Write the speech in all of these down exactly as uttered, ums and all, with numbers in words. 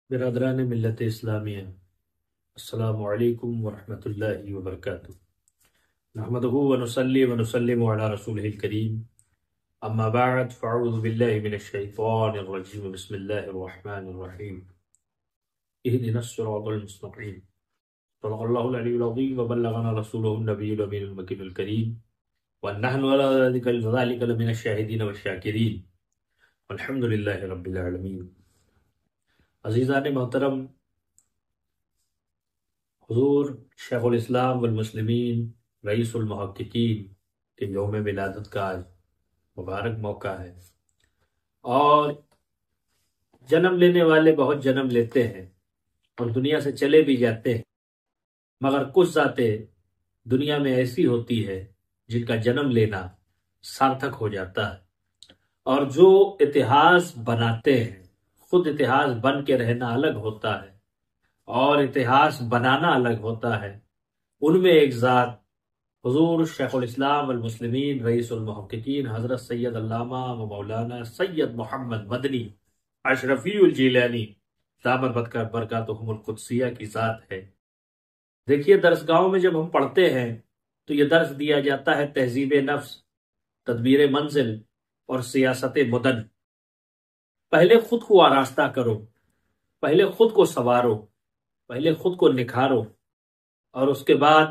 برادران ملت اسلامیہ، السلام علیکم ورحمۃ اللہ وبرکاتہ۔ نحمدہ ونصلی ونسلم علی رسولہ الکریم، اما بعد فاعوذ باللہ من الشیطان الرجیم، بسم اللہ الرحمن الرحیم۔ اہدنا الصراط المستقیم، صدق اللہ العلی العظیم وبلغنا رسولہ النبی الامین المکین الکریم، ونحن علی ذلک لمن الشاہدین والشاکرین، والحمد للہ رب العالمین۔ عزیزان محترم، حضور شیخ الاسلام والمسلمین رئیس المحققین کے یوم ولادت کا آج مبارک موقع ہے، اور جنم لینے والے بہت جنم لیتے ہیں اور دنیا سے چلے بھی جاتے ہیں، مگر کچھ ذاتیں دنیا میں ایسی ہوتی ہے جن کا جنم لینا سارتھک ہو جاتا ہے، اور جو اتہاس بناتے ہیں، خود اتہاس بن کے رہنا الگ ہوتا ہے اور اتہاس بنانا الگ ہوتا ہے۔ ان میں ایک ذات حضور شیخ الاسلام والمسلمین رئیس المحققین حضرت سید علامہ و مولانا سید محمد مدنی اشرفی الجیلانی دامت برکاتہم القدسیہ کی ذات ہے۔ دیکھیے، درسگاہوں میں جب ہم پڑھتے ہیں تو یہ درس دیا جاتا ہے تہذیب نفس، تدبیر منزل اور سیاست مدن۔ پہلے خود کو آراستہ کرو، پہلے خود کو سنوارو، پہلے خود کو نکھارو، اور اس کے بعد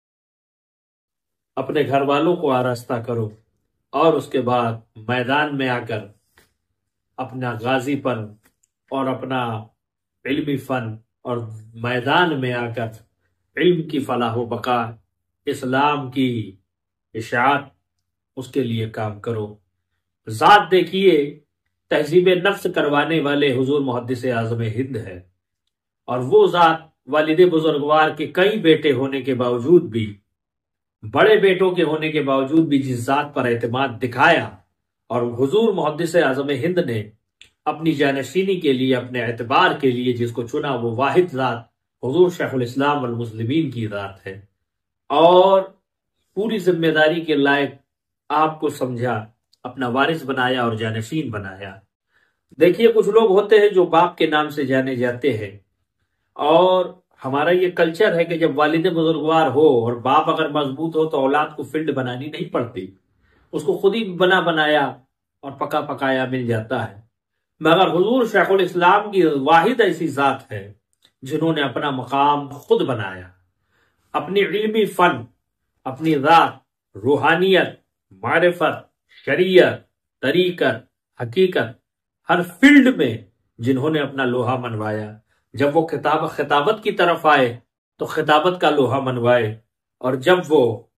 اپنے گھر والوں کو آراستہ کرو، اور اس کے بعد میدان میں آ کر اپنا غازی پن اور اپنا علمی فن اور میدان میں آ کر علم کی فلاح و بقا، اسلام کی اشاعت، اس کے لیے کام کرو۔ ذات دیکھیے، تہذیب نفس کروانے والے حضور محدث اعظم ہند ہے، اور وہ ذات والد بزرگوار کے کئی بیٹے ہونے کے باوجود بھی، بڑے بیٹوں کے ہونے کے باوجود بھی جس ذات پر اعتماد دکھایا، اور حضور محدث اعظم ہند نے اپنی جانشینی کے لیے، اپنے اعتبار کے لیے جس کو چنا، وہ واحد ذات حضور شیخ الاسلام والمسلمین کی ذات ہے، اور پوری ذمہ داری کے لائق آپ کو سمجھا، اپنا وارث بنایا اور جانشین بنایا۔ دیکھیے، کچھ لوگ ہوتے ہیں جو باپ کے نام سے جانے جاتے ہیں، اور ہمارا یہ کلچر ہے کہ جب والد بزرگوار ہو اور باپ اگر مضبوط ہو تو اولاد کو فیلڈ بنانی نہیں پڑتی، اس کو خود ہی بنا بنایا اور پکا پکایا مل جاتا ہے۔ مگر حضور شیخ الاسلام کی واحد ایسی ذات ہے جنہوں نے اپنا مقام خود بنایا، اپنی علمی فن، اپنی ذات، روحانیت، معرفت، شریعت، طریقت، حقیقت، ہر فیلڈ میں جنہوں نے اپنا لوہا منوایا۔ جب وہ خطاب خطابت کی طرف آئے تو خطابت کا لوہا منوائے، اور جب وہ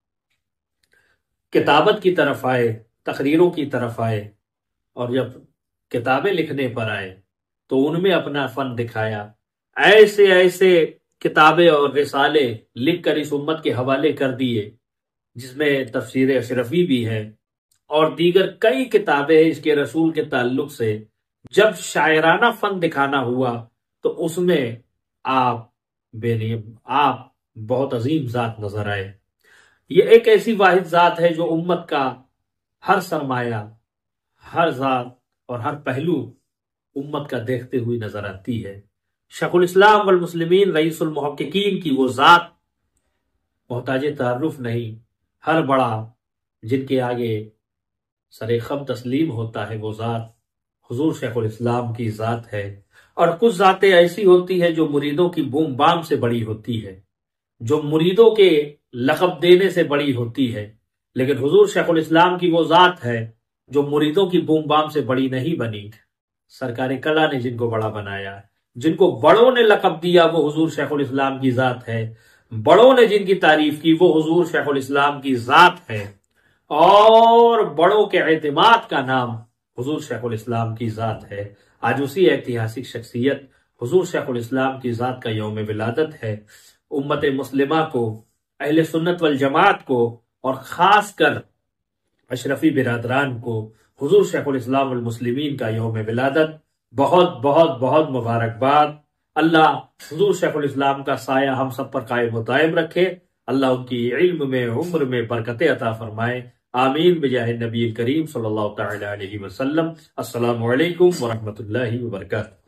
کتابت کی طرف آئے، تقریروں کی طرف آئے، اور جب کتابیں لکھنے پر آئے تو ان میں اپنا فن دکھایا۔ ایسے ایسے کتابیں اور رسالے لکھ کر اس امت کے حوالے کر دیے، جس میں تفسیر اشرفی بھی ہے اور دیگر کئی کتابیں اس کے رسول کے تعلق سے۔ جب شاعرانہ فن دکھانا ہوا تو اس میں آپ بے نیم آپ بہت عظیم ذات نظر آئے۔ یہ ایک ایسی واحد ذات ہے جو امت کا ہر سرمایہ، ہر ذات اور ہر پہلو امت کا دیکھتے ہوئی نظر آتی ہے۔ شیخ الاسلام والمسلمین رئیس المحققین کی وہ ذات محتاج تعارف نہیں، ہر بڑا جن کے آگے سر خم تسلیم ہوتا ہے، وہ ذات حضور شیخ الاسلام کی ذات ہے۔ اور کچھ ذاتیں ایسی ہوتی ہیں جو مریدوں کی بوم بام سے بڑی ہوتی ہے، جو مریدوں کے لقب دینے سے بڑی ہوتی ہے، لیکن حضور شیخ الاسلام کی وہ ذات ہے جو مریدوں کی بوم بام سے بڑی نہیں بنی۔ سرکار کلا نے جن کو بڑا بنایا، جن کو بڑوں نے لقب دیا، وہ حضور شیخ الاسلام کی ذات ہے۔ بڑوں نے جن کی تعریف کی، وہ حضور شیخ الاسلام کی ذات ہے، اور بڑوں کے اعتماد کا نام حضور شیخ الاسلام کی ذات ہے۔ آج اسی ایتہاسک شخصیت حضور شیخ الاسلام کی ذات کا یوم ولادت ہے۔ امت مسلمہ کو، اہل سنت والجماعت کو، اور خاص کر اشرفی برادران کو حضور شیخ الاسلام والمسلمین کا یوم ولادت بہت بہت بہت مبارکباد۔ اللہ حضور شیخ الاسلام کا سایہ ہم سب پر قائم و دائم رکھے، اللہ ان کی علم میں، عمر میں برکتیں عطا فرمائے، آمین بجاہ نبی کریم صلی اللہ تعالی علیہ وسلم۔ السلام علیکم ورحمۃ اللہ وبرکاتہ۔